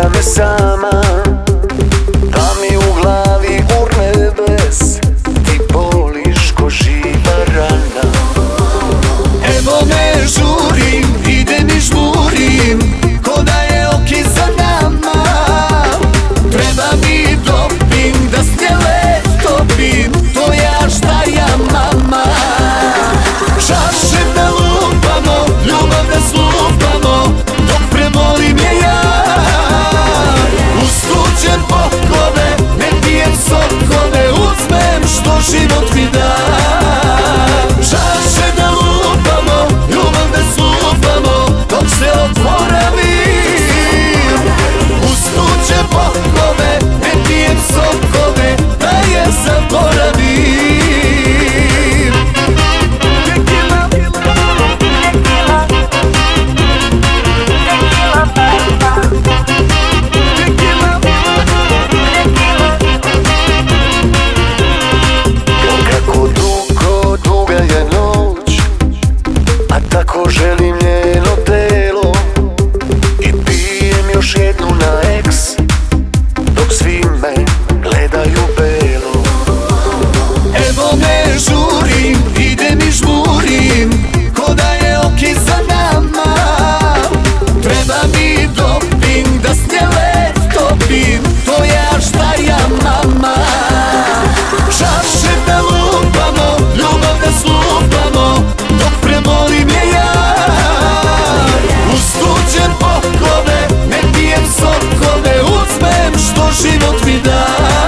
ostavlja me sama, da mi u glavi urne bes, ti boliš ko živa rana. Evo me žurim, idem i žmurim, ko da je oki za nama. Treba mi doping da snjele topim, to ja šta ja mama. Čaše da lupamo, ljubav da slupamo, dok premolim je ja. Uz tuđe poklone, ne pijem sokove, uzmem što život mi da. Čaše da lupamo, ljubav da slupamo, dok se oporavim. Uz tuđe poklone, ne pijem sokove, da je zaboravim. Tako želim njeno telo i pijem još jednu na eks, dok svi me gledaju belo. Evo me žurim, idem i žmurim, ko da je oki za nama. Treba mi doping da snjele topim, to ja šta ja mama. Čaše da lupamo, ljubav da slupamo, dok premolim je ja. Uz tuđe poklone, ne pijem sokove, uzmem što život mi da.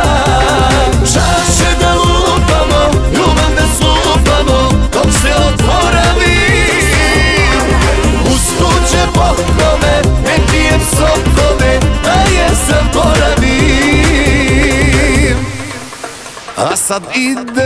Čaše da lupamo, ljubav da slupamo, dok se oporavim. Uz tuđe poklone, ne pijem sokove, da je zaboravim. A sad ide